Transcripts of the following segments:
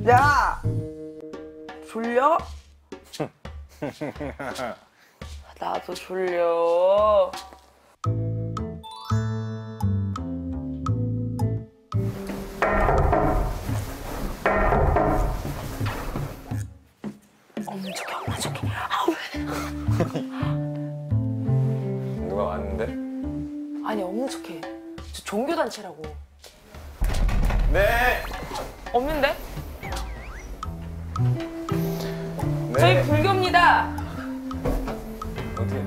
야! 졸려? 나도 졸려. 없는 척해, 없는 척해. 아, 왜? 누가 왔는데? 아니, 없는 척해. 저 종교단체라고. 네! 없는데? 네. 저희 불교입니다. 어떻게?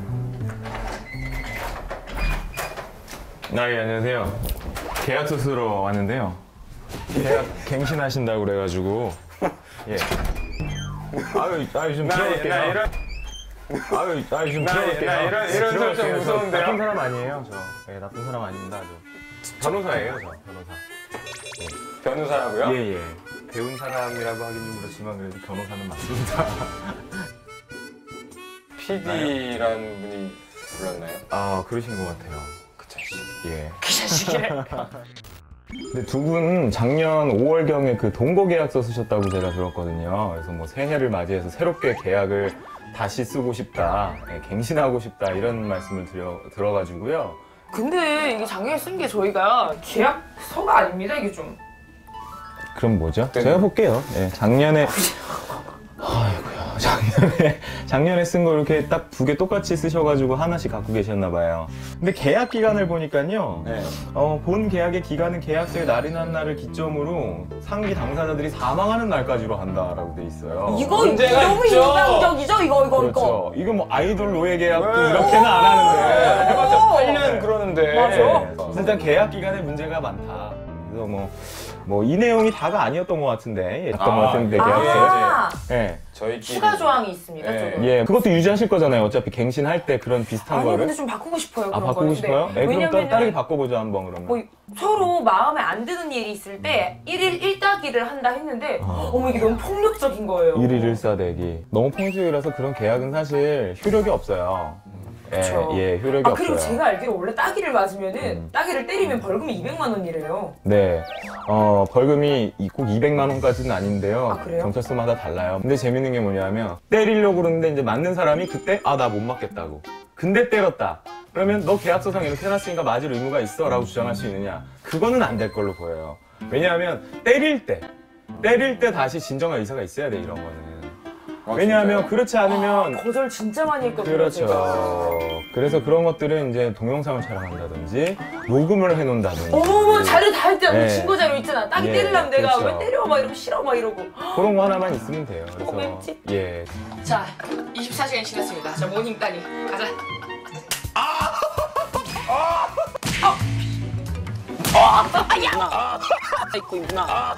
예, 안녕하세요. 계약서 쓰러 왔는데요. 계약 갱신하신다고 그래가지고. 예. 아유, 좀 들어볼게요. 아유, 좀 들어볼게요. 이런 사람 좀 무서운데요? 나쁜 사람 아니에요, 저. 예, 나쁜 사람 아닙니다, 저. 변호사예요, 저. 변호사. 변호사라고요? 예, 예. 배운 사람이라고 하긴 좀 그렇지만 그래도 변호사는 맞습니다. PD라는 분이 불렀나요? 아, 그러신 것 같아요. 그 자식. 예. 그 자식이래. 근데 두 분 작년 5월경에 그 동거 계약서 쓰셨다고 제가 들었거든요. 그래서 뭐 새해를 맞이해서 새롭게 계약을 다시 쓰고 싶다, 예, 갱신하고 싶다 이런 말씀을 들어가지고요. 근데 이게 작년에 쓴 게 저희가 계약서가 아닙니다, 이게 좀. 그럼 뭐죠? 제가 볼게요. 예, 작년에 작년에 쓴 거 이렇게 딱 두 개 똑같이 쓰셔가지고 하나씩 갖고 계셨나 봐요. 근데 계약 기간을 보니까요. 네. 본 계약의 기간은 계약서의 날인한 날을 기점으로 상기 당사자들이 사망하는 날까지로 한다라고 돼 있어요. 이거 문제가 너무 있죠. 인상적이죠, 이거. 그렇죠. 이거 뭐 아이돌 노예 계약도 왜? 이렇게는 안 하는데. 해봤자 8년 그러는데. 맞아. 일단 계약 기간에 문제가 많다. 그래서 뭐 이 내용이 다가 아니었던 것 같은데, 것 같은데 계약서. 아, 예. 저희끼리. 추가 조항이 있습니다, 네. 조금. 예, 그것도 유지하실 거잖아요. 어차피 갱신할 때 그런 비슷한 아니, 거를. 근데 좀 바꾸고 싶어요, 아, 그런 바꾸고 거는. 싶어요? 네. 예, 그럼 왜냐면은 다르게 바꿔보죠, 한번 그러면. 뭐 서로 마음에 안 드는 일이 있을 때 1일 1따기를 한다 했는데 어머, 이게 너무 폭력적인 거예요. 일일일사대기. 너무 폭력이라서 그런 계약은 사실 효력이 없어요. 그쵸. 예, 효력이 아, 없어요. 그리고 제가 알기로 원래 따기를 맞으면은 따기를 때리면 벌금이 200만 원이래요. 네, 벌금이 꼭 200만 원까지는 아닌데요. 아, 그래요? 경찰서마다 달라요. 근데 재밌는 게 뭐냐면 때리려고 그러는데 이제 맞는 사람이 그때 나 못 맞겠다고. 근데 때렸다. 그러면 너 계약서상 이렇게 해놨으니까 맞을 의무가 있어 라고 주장할 수 있느냐. 그거는 안 될 걸로 보여요. 왜냐하면 때릴 때 다시 진정한 의사가 있어야 돼, 이런 거는. 왜냐하면 그렇지 않으면 거절 진짜 많이 했거든요. 그렇죠. 제가. 그래서 그런 것들은 이제 동영상을 촬영한다든지 녹음을 해놓는다든지 어머머, 자료 다 할 때 네. 증거 자료 있잖아. 따기 예, 때리려면 내가 그렇죠. 왜 때려 막 이러고 싫어 막 이러고. 그런 거 하나만 있으면 돼요. 그래서 왠지. 예. 자, 24시간 지났습니다. 자, 모닝 따니 가자. 입고 있구나.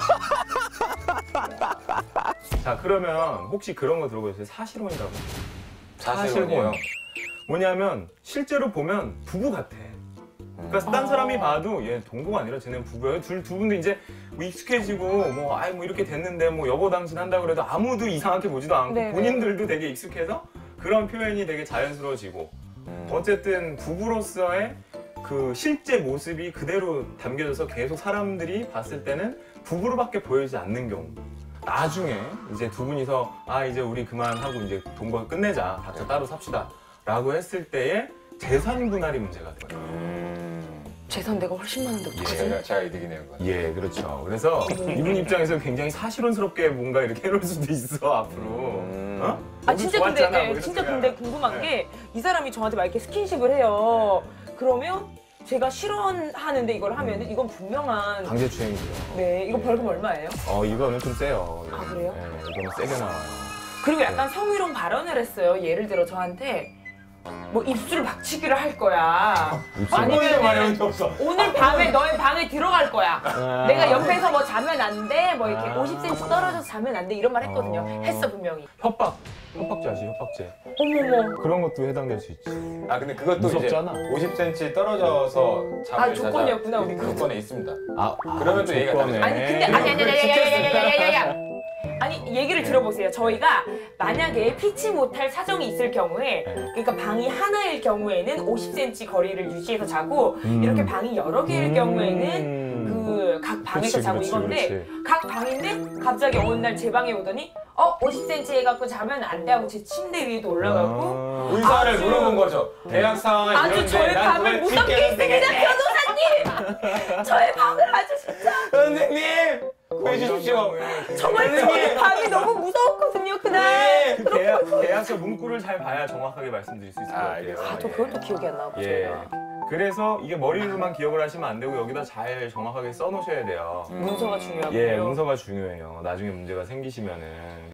자, 그러면 혹시 그런 거 들어보셨어요? 사실혼이라고. 사실은요. 뭐냐면 실제로 보면 부부 같아. 그러니까 딴 사람이 봐도 얘 동거가 아니라 쟤는 부부예요. 두 분도 이제 뭐 익숙해지고 뭐 이렇게 됐는데 뭐 여보 당신 한다고 그래도 아무도 이상하게 보지도 않고 네네. 본인들도 되게 익숙해서 그런 표현이 되게 자연스러워지고 어쨌든 부부로서의 그 실제 모습이 그대로 담겨져서 계속 사람들이 봤을 때는 부부로밖에 보이지 않는 경우. 나중에 이제 두 분이서 이제 우리 그만하고 이제 동거 끝내자, 각자 따로 삽시다 라고 했을 때의 재산 분할이 문제가 돼요. 재산 내가 훨씬 많은데 어떡하지? 제가 이득이네요. 그건. 예, 그렇죠. 그래서 이분 입장에서 굉장히 사실혼스럽게 뭔가 이렇게 해놓을 수도 있어, 앞으로. 어? 아, 진짜 근데 좋았잖아, 뭐 진짜 이러면. 근데 궁금한 네. 게 이 사람이 저한테 막 이렇게 스킨십을 해요. 그러면 제가 실언하는데 이걸 하면은 이건 분명한 강제추행이죠. 네, 이거 벌금 얼마예요? 이거는 좀 세요. 아, 그래요? 네, 이거는 세게 나와요. 그리고 약간 성희롱 발언을 했어요. 예를 들어 저한테 뭐 입술 박치기를 할 거야. 아니면 없어. 오늘 밤에 너의 방에 들어갈 거야. 아. 내가 옆에서 뭐 자면 안 돼. 뭐 이렇게 50cm 떨어져서 자면 안 돼. 이런 말 했거든요. 했어 분명히. 협박죄지, 협박죄. 어머머. 그런 것도 해당될 수 있지. 근데 그것도 무섭잖아. 이제 50cm 떨어져서 잠을 조건이었구나, 우리 그 조건에 있습니다. 아, 그러면 또 얘기가 조건에. 다르죠. 아니 근데 아니 야야야야야야야야. 아니 얘기를 들어보세요. 저희가 만약에 피치 못할 사정이 있을 경우에 그러니까 방이 하나일 경우에는 50cm 거리를 유지해서 자고 이렇게 방이 여러 개일 경우에는 그 각 방에서 그치, 자고 그치, 이건데 그치. 각 방인데 갑자기 어느 날 제 방에 오더니 50cm 해갖고 자면 안 돼 하고 제 침대 위에도 올라가고 의사를 아주- 물어본 거죠. 계약 상황 아주 이런데 저의 난 방을 그걸 무섭게 지키겠는데. 했습니다 변호사님. 저의 방을 아주 진짜 선생님 구해주십시오. 정말 저의 방이 너무 무서웠거든요 그날. 네. 그 계약서 문구를 잘 봐야 정확하게 말씀드릴 수 있을 것 같아요. 알겠습니다. 저 그것도 기억이 안 나고 예. 저희가. 그래서 이게 머리로만 기억을 하시면 안 되고 여기다 잘 정확하게 써놓으셔야 돼요. 문서가 중요하고요. 예, 문서가 중요해요. 나중에 문제가 생기시면은.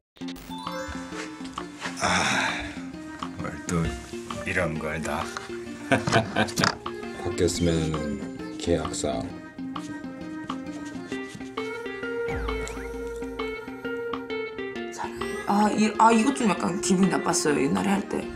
뭘 또 이런 걸 다. 바뀌었으면 계약사. 이것 좀 약간 기분이 나빴어요 옛날에 할 때.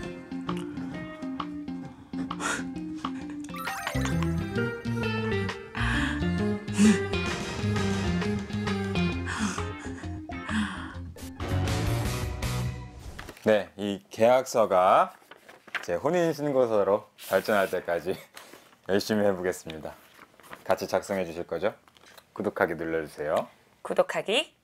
네, 이 계약서가 제 혼인 신고서로 발전할 때까지 열심히 해보겠습니다. 같이 작성해 주실 거죠? 구독하기 눌러주세요. 구독하기